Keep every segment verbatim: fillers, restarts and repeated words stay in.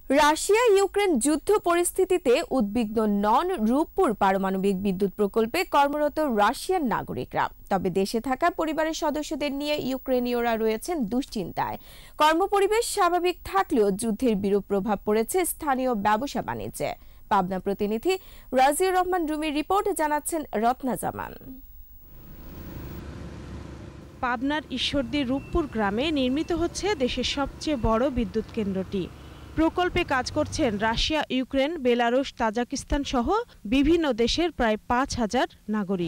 Russia Ukraine যুদ্ধ পরিস্থিতিতে উদ্বিগ্ন নন রূপপুর পারমাণবিক বিদ্যুৎ প্রকল্পে কর্মরত রাশিয়ান নাগরিকরা। তবে দেশে থাকা পরিবারের সদস্যদের নিয়ে ইউক্রেনীয়রা রয়েছেন দুশ্চিন্তায়। কর্মপরিবেশ স্বাভাবিক থাকলেও যুদ্ধের বিরূপ প্রভাব পড়েছে স্থানীয় ব্যবসা বাণিজ্যে। পাবনা প্রতিনিধি রাজিউর রহমান রুমির রিপোর্ট, জানাচ্ছেন রত্না জামান। পাবনার ঈশ্বরদী রূপপুর গ্রামে নির্মিত হচ্ছে দেশের সবচেয়ে বড় বিদ্যুৎ কেন্দ্রটি। প্রকল্পে কাজ করছেন রাশিয়া, ইউক্রেন, বেলারুশ, তাজিকিস্তান সহ বিভিন্ন দেশের প্রায় পাঁচ হাজার নাগরিক।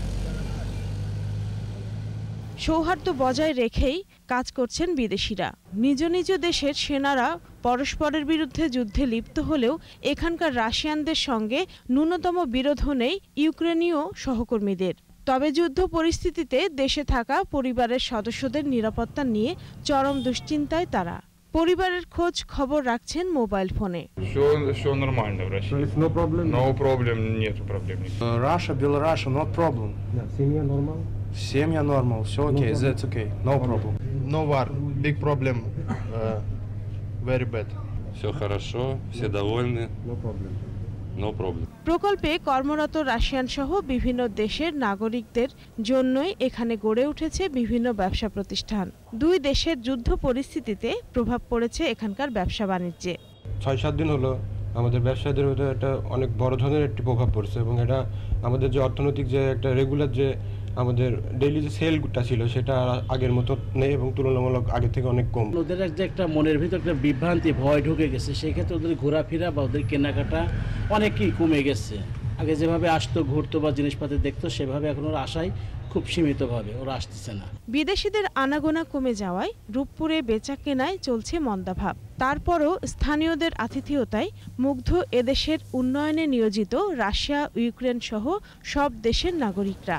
সৌহার্দ্য বজায় রেখেই কাজ করছেন বিদেশিরা। নিজ নিজ দেশের সেনারা পরস্পরের বিরুদ্ধে যুদ্ধে লিপ্ত হলেও এখানকার রাশিয়ানদের সঙ্গে ন্যূনতম বিরোধ নেই ইউক্রেনীয় সহকর্মীদের। তবে যুদ্ধ পরিস্থিতিতে দেশে থাকা পরিবারের সদস্যদের নিরাপত্তা নিয়ে চরম দুশ্চিন্তায় তারা। পরিবারের খোঁজ খবর রাখছেন মোবাইল ফোনে। Все, все нормально в России. So it's no problem? No problem, нет проблем. Uh, Russia, Belarus, no problem. Yeah, семья normal? Семья normal, все okay, problem. that's okay, no problem. No war, big problem, uh, very bad. Все хорошо, все довольны. No problem. No problem. প্রকল্পে কর্মরত Russian সহ বিভিন্ন দেশের নাগরিকদের জন্যই এখানে গড়ে উঠেছে বিভিন্ন ব্যবসা প্রতিষ্ঠান। দুই দেশের যুদ্ধ পরিস্থিতিতে প্রভাব পড়েছে এখানকার ব্যবসা বাণিজ্যে। ছয় সাত দিন হলো আমাদের ব্যবসায়ীদের মধ্যে একটা অনেক বড় ধরনের একটি প্রভাব পড়ছে এবং এটা আমাদের যে অর্থনৈতিক যে একটা রেগুলার যে আমাদের ডেইলি যে সেলটা ছিল সেটা আগের মতো নেই এবং তুলনামূলক আগের থেকে অনেক কম। ওদের যে একটা মনের ভিতর একটা বিভ্রান্তি, ভয় ঢুকে গেছে, সেই ক্ষেত্রে ওদের ঘোরাফেরা বা ওদের কেনাকাটা অনেকই কমে গেছে। আগে যেভাবে আসতো, ঘুরতো বা জিনিসপাতি দেখতো, সেভাবে এখন ওরা আশায় খুব সীমিতভাবে ওরা আসতেছে না। বিদেশিদের আনাগোনা কমে যাওয়ায় রূপপুরে বেচা কেনায় চলছে মন্দাভাব। তারপরও স্থানীয়দের আতিথেয়তায় মুগ্ধ এদেশের উন্নয়নে নিয়োজিত রাশিয়া, ইউক্রেন সহ সব দেশের নাগরিকরা।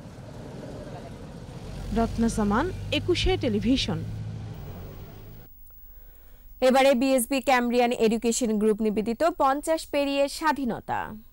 রত্না জামান, একুশে টেলিভিশন। এবারে বিএসবি ক্যামব্রিয়ান এডুকেশন গ্রুপ নিবেদিত পঞ্চাশ পেরিয়ে স্বাধীনতা।